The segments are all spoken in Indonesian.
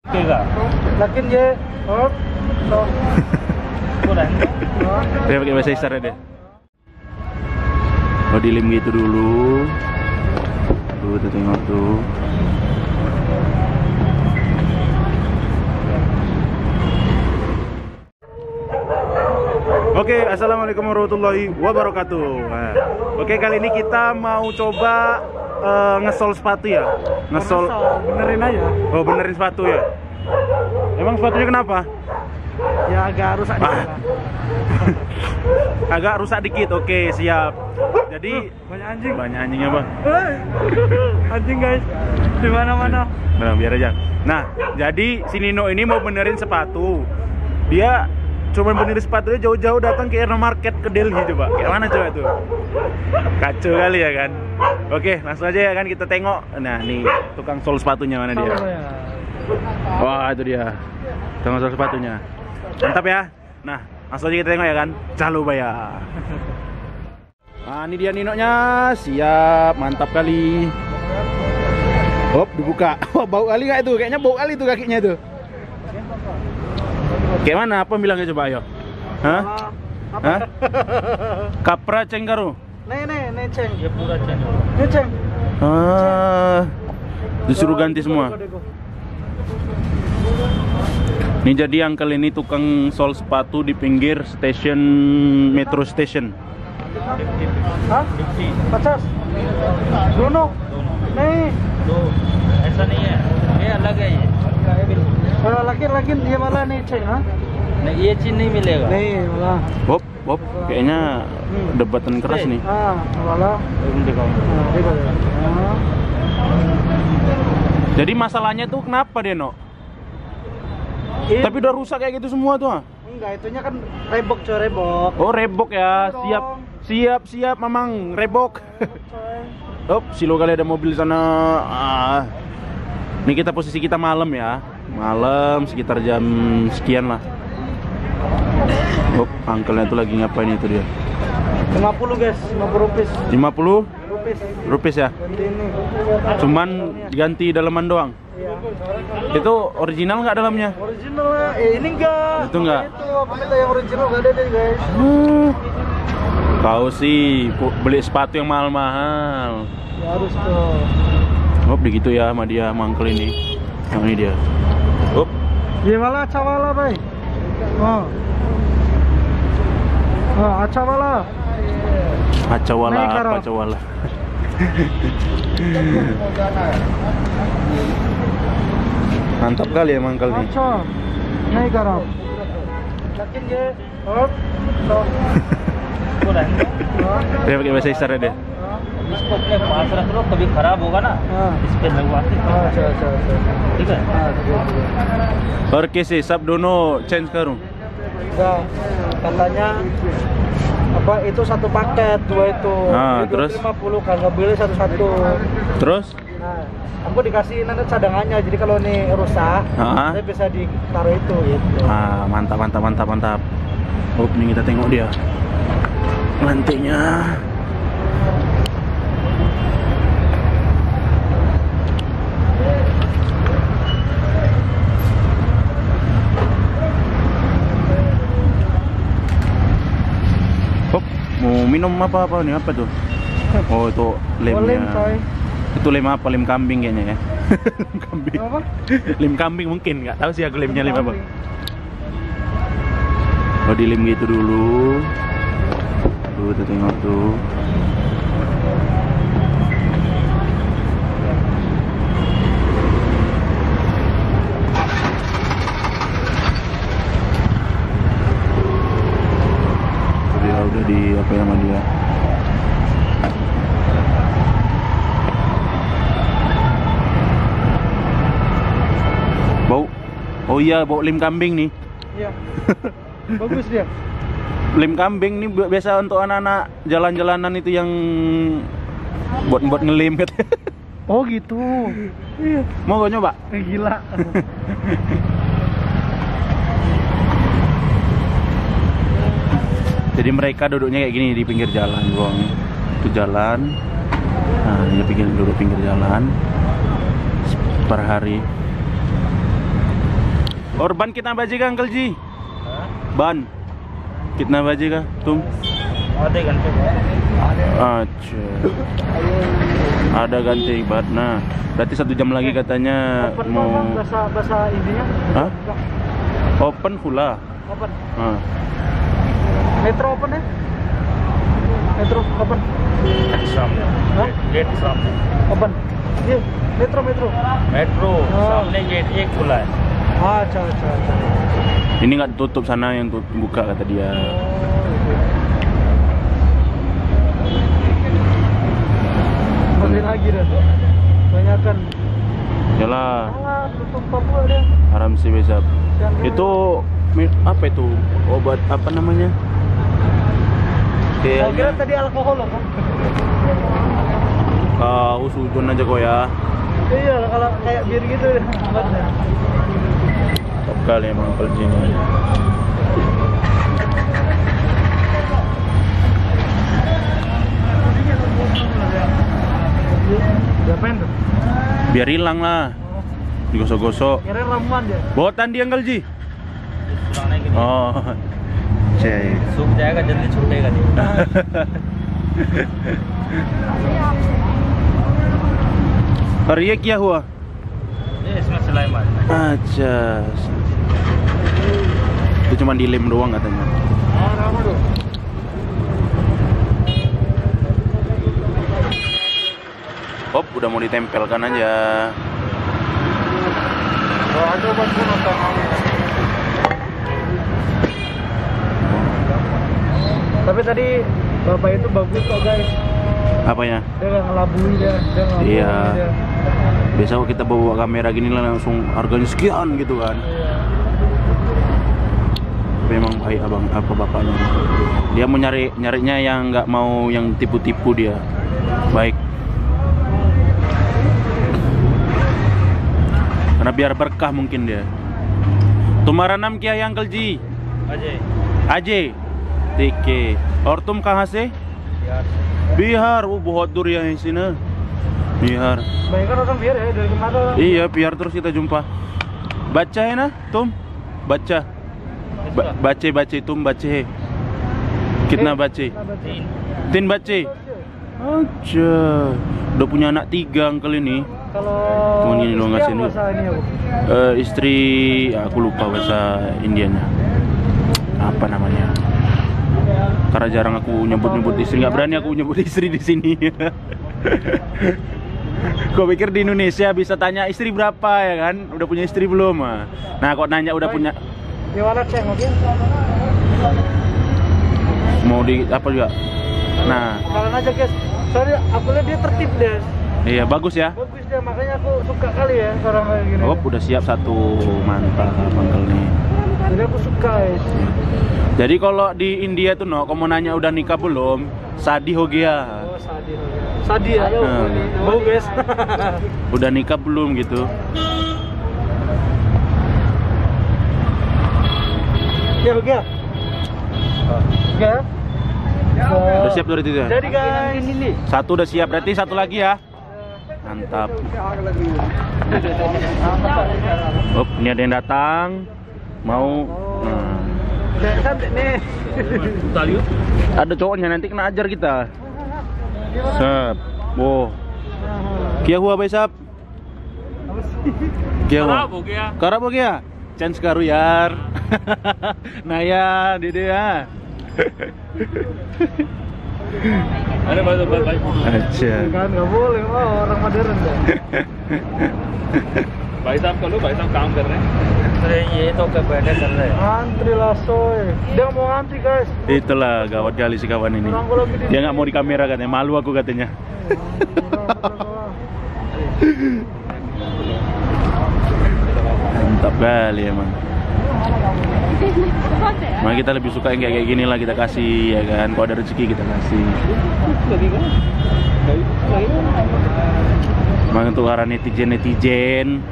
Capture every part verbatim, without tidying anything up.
Kira. Lakin ye. Oh. So. Kurang. Dia pakai bahasa isyarat deh. Oh, dilim gitu dulu. Tuh, tuh tengok tuh. Oke, assalamualaikum warahmatullahi wabarakatuh. Nah, oke, kali ini kita mau coba uh, ngesol sepatu ya. Ngesol. Benerin aja. Oh, benerin sepatu ya. Emang sepatunya kenapa? Ya agak rusak dikit Ah. lah. Agak rusak dikit. Oke, siap. Jadi Banyak anjing. banyak anjingnya, Bang. Hei. Anjing guys. Di mana-mana. Nah, biar aja. Nah, jadi si Nino ini mau benerin sepatu. Dia cuma benerin sepatunya jauh-jauh datang ke Erna Market ke Delhi coba. Kayak mana coba tuh? Kacau kali ya kan. Oke, langsung aja ya kan kita tengok. Nah, nih tukang sol sepatunya mana dia? Wah, itu dia. Tukang sol sepatunya. Mantap ya. Nah, langsung aja kita tengok ya kan. Calo bayar. Nah, ini dia Ninonya. Siap, mantap kali. Hop, dibuka. Oh, bau kali nggak itu? Kayaknya bau kali itu kakinya itu. Kayak mana? Apa bilangnya coba ayo? Hah? Hah? Kapra cenggaru. Nih nih nih ceng. Ya pura ceng. Nih ceng. Ah, disuruh ganti semua. Ini jadi uncle ini tukang sol sepatu di pinggir stasiun metro station. Hah? Pacas. Dono. Nih. Tuh, ऐसा नहीं है. ये अलग है ये. Kalau laki-laki dia malah nih ceng, ha? नहीं ये चीज नहीं मिलेगा. Nih malah. Bob, Bob, kayaknya debatan keras nih. Ah, malah. Belum digaung. Nah, dia boleh. Ah. Jadi masalahnya tuh kenapa dia, No? Ini- Tapi udah rusak kayak gitu semua tuh. Ah. Enggak, itunya kan rebok coy, rebok. Oh, rebok ya. Dong. Siap, siap, siap, Mamang, rebok. Hop, silo kali ada mobil sana. Ah. Ini kita posisi kita malam ya. Malam sekitar jam sekian lah. Hop, uncle-nya tuh lagi ngapain itu dia? lima puluh guys, lima puluh rupiah. lima puluh Rupiah. rupiah ya. Ganti ini. Cuman ganti daleman doang. Iya. Itu original nggak dalamnya? Original lah. Eh, ini enggak. Itu enggak? Itu apa minta yang original enggak ada deh, guys. Hmm. Kau sih pu- beli sepatu yang mahal-mahal. Ya harus tuh. Hop, begitu ya sama dia, sama uncle ini. Yang ini dia. Hop. Dia malah acawala, bay. Oh. Oh, acawala. Acawala Naik, apa Karo. acawala? Mantap kali emang uncle nih. Acha. Naik garam. Lakin ye. Oh. So. kurang. Dia pakai bahasa isyarat deh. इसको अपने पास रख लो, कभी खराब होगा ना हाँ। इस पे लगवा के Ah, अच्छा अच्छा अच्छा. ठीक है. Ah, ठीक है. और कैसे सब दोनों change करूं? Enggak, katanya apa itu satu paket dua itu. Ah, Jadi terus? lima puluh kan nggak beli satu-satu. Terus? Nah, aku dikasih nanti cadangannya. Jadi kalau ini rusak, Ah. saya bisa ditaruh itu gitu. Ah, mantap, mantap, mantap, mantap. Hop, nih kita tengok dia. Lantinya. Hop, mau minum apa apa nih? Apa tuh? Oh, itu lemnya. Oh, lem, coy. Itu lem apa? Lem kambing kayaknya ya. Lem kambing. Apa? Lem kambing mungkin, nggak tahu sih aku lemnya lem apa. Oh, dilem gitu dulu. Tuh, tuh tengok tuh. Dia udah di apa sama dia? Bau. Oh iya, bau lem kambing nih. Iya. Bagus dia. Lem kambing nih bi- biasa untuk anak-anak jalan-jalanan itu yang buat buat ngelem gitu. Oh gitu. Iya. Mau gak nyoba? Eh, gila. Jadi mereka duduknya kayak gini di pinggir jalan, Bang. Itu jalan. Nah, ini pinggir duduk pinggir jalan per hari. और ban कितना बजेगा अंकल जी? हाँ? ban कितना बजेगा तुम? आधे घंटे अच्छा, ada ganti bat. Nah, berarti satu jam lagi katanya Open mau mau bahasa bahasa intinya. Hah? Open hula. Open. Ah. Metro open ya? Metro open. सामने हाँ? गेट सामने Open. Iya, metro metro. Metro हाँ। सामने गेट एक खुला है Ah, अच्छा अच्छा अच्छा. Ini nggak tutup, sana yang tutup, buka kata dia. Balik lagi dah. Banyakan. Yalah, Ah, tutup Papua dia. haram sih besap. Yang- Itu mi- apa itu? Obat apa namanya? Saya kira Kayaknya tadi alkohol loh kan? kau sujun aja kok ya. Iya, kalau kayak bir gitu deh. Obatnya. Top kali emang Uncle Jin ini. Diapain tuh? Biar hilang lah. Digosok-gosok. Kira ramuan dia. Botan dia Uncle Ji. पुराने के लिए Oh. Cek. सूख जाएगा जल्दी छूटेगा नहीं और ये क्या हुआ? ये इसमें सिलाई मारना है Aja. Itu cuma dilem doang katanya. Ah, ramu tuh. Hop, udah mau ditempelkan aja. Oh, ada obat pun nonton. Tapi tadi bapak itu bagus kok guys. Apanya? Dia nggak ngelabui dia, dia nggak Iya. bohongin dia. Biasa kalau kita bawa kamera gini lah langsung harganya sekian gitu kan. Iya. Tapi emang baik abang apa bapaknya. Dia mau nyari nyarinya yang nggak mau yang tipu-tipu dia. Baik. Karena biar berkah mungkin dia. तुम्हारा नाम क्या है अंकल जी? अजय अजय। ठीक है। और तुम कहाँ से? यार बिहार। वो बहुत दूर ya di sini. Bihar. Banyak kan orang biar ya dari kemarin. Iya, biar terus kita jumpa. Baca ya nah, Tum? Baca. Ba baca baca Tum baca he. Kitna baca? तीन Tin baca. Aja. Udah punya anak tiga uncle ini. Kalau Cuman gini doang istri ngasih apa ini. bahasa ini ya, Bu? Eh, istri, ya, aku lupa bahasa Indianya. Apa namanya? Karena jarang aku nyebut-nyebut istri, nggak berani aku nyebut istri di sini. Kau pikir di Indonesia bisa tanya istri berapa ya kan? Udah punya istri belum? Ah? Nah, kok nanya udah punya, Gimana ceng, oke? mau di apa juga? Nah, Kalian aja guys. Soalnya aku lihat dia tertib deh. iya bagus ya. Bagus dia, makanya aku suka kali ya orang kayak gini. Oh, udah siap satu, mantap uncle nih. Jadi aku suka guys. Jadi kalau di India tuh no, kamu nanya udah nikah belum? Sadi ho gaya. Oh, Sadi. Sadi ya, yo. Hmm. Bau guys. Udah nikah belum gitu? Ya, oke. Oke. Udah siap dari itu ya? Jadi guys, ini. Satu udah siap, berarti satu lagi ya. Mantap. Oh, ini ada yang datang. Mau. Nah. Cantik nih. Ada cowoknya, nanti kena ajar kita. Sap. Wow. Kia hua bhai sahab? Kia hua? हो गया Karab ho gaya? Chance karu yaar. Naya, dede ya. अरे भाई भाई भाई Acha. Kan nggak boleh, oh, orang modern dah. भाई साहब का लो भाई साहब काम कर रहे हैं अरे ये तो क्या बैठे कर रहे हैं Antri lah soy. Dia mau antri guys. Itulah gawat kali si kawan ini. Orang kalau gini. Dia nggak mau di kamera katanya, malu aku katanya. Mantap kali emang. Nah, kita lebih suka yang kayak kayak gini lah, kita kasih ya kan. Kalau ada rezeki kita kasih. Emang untuk para netizen netizen.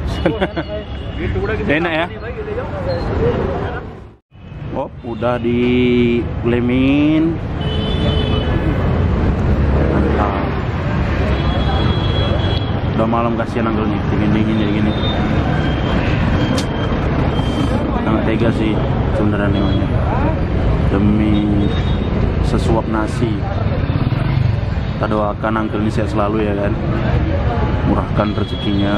Enak ya. Oh, udah diglemin. Mantap. Udah malam kasihan angle nih, dingin dingin jadi gini. tega sih sebenarnya namanya, demi sesuap nasi. Kita doakan uncle ini sehat selalu ya kan, murahkan rezekinya,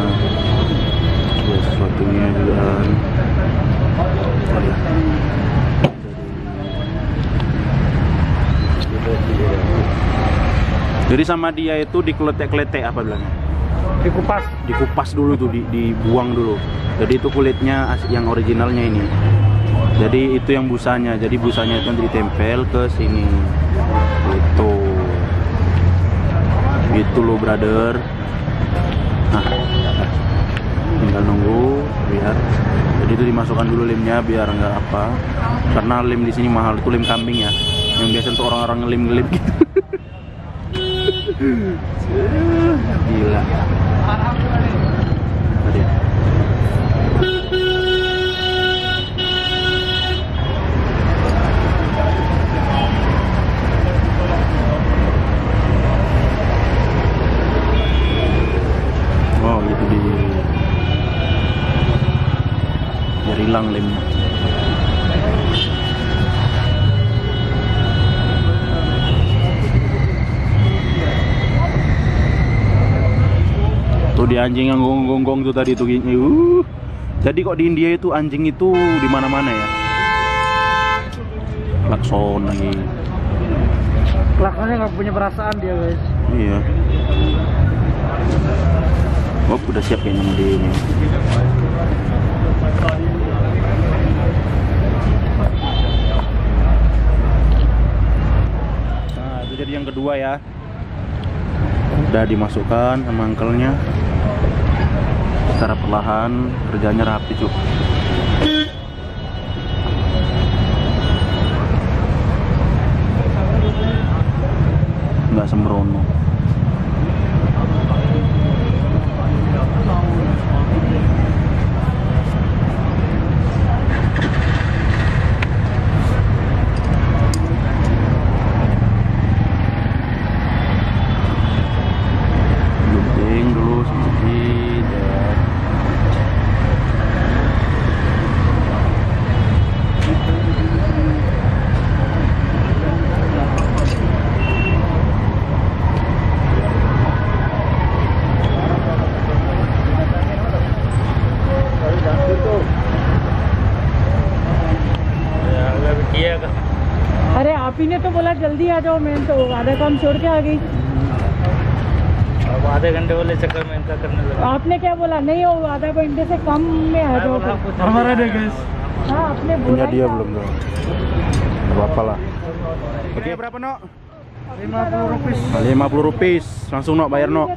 ya sesuatunya juga kan. Oh, ya. Jadi sama dia itu dikeletek-keletek apa bilangnya? Dikupas. Dikupas dulu tuh, di, dibuang dulu. Jadi itu kulitnya as- yang originalnya ini. Jadi itu yang busanya. Jadi busanya itu nanti ditempel ke sini. Itu. Gitu loh brother. Nah, tinggal nunggu biar. Jadi itu dimasukkan dulu lemnya biar nggak apa. Karena lem di sini mahal, itu lem kambing ya. Yang biasa untuk orang-orang ngelim-ngelim gitu. Gila. Tadi. Wow, itu di biar hilang lemnya. Tuh di anjing yang gonggong-gonggong tuh tadi tuh. Uh. Jadi kok di India itu anjing itu di mana-mana ya? Klakson lagi. Klaksonnya nggak punya perasaan dia guys. Iya. Oh, udah siap kayaknya sama dia ini. Nah, itu jadi yang kedua ya. Udah dimasukkan sama angkelnya. Secara perlahan, kerjanya rapi cuk. Nggak sembrono. Gunting dulu sedikit ya. अरे आप ही ने तो बोला जल्दी आ जाओ, मैं तो आधा काम छोड़ के आ गई। अब आधे घंटे वाले चक्कर में इनका करने लगा। आपने क्या बोला? नहीं हो आधा घंटे से कम में आ जाओ। हमारा deh guys. हाँ आपने Punya बोला dia था। belum tuh. Gak apa-apa lah. Oke, berapa Nok? lima puluh rupiah. lima puluh rupiah. Langsung Nok bayar Nok.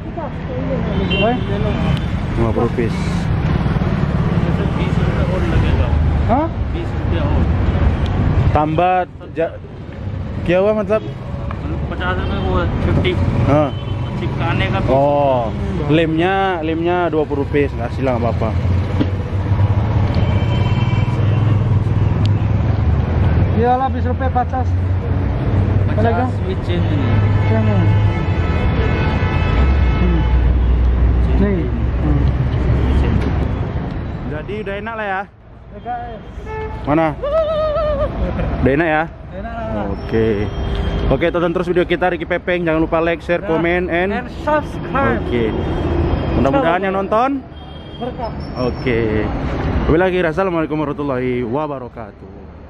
lima puluh rupiah. बीस रुपये और लगेगा, Hah? बीस रुपये और। Tambah ja, क्या हुआ मतलब? पचास रुपये वो फिफ्टी Hah. चिपकाने का। Oh, lemnya lemnya dua puluh rupiah, kasih lah nggak apa-apa. Iyalah बीस रुपए पचास. पचास with change नहीं। क्या नहीं? Hmm. Nih. Hmm. Jadi udah enak lah ya. Ya, guys. Mana? Udah enak ya? Enak lah. Oke. Oke, tonton terus video kita Ricky Pepeng. Jangan lupa like, share, Ya. komen, and And subscribe. oke. Mudah-mudahan yang nonton. Berkah. Oke. Wabillahi, assalamualaikum warahmatullahi wabarakatuh.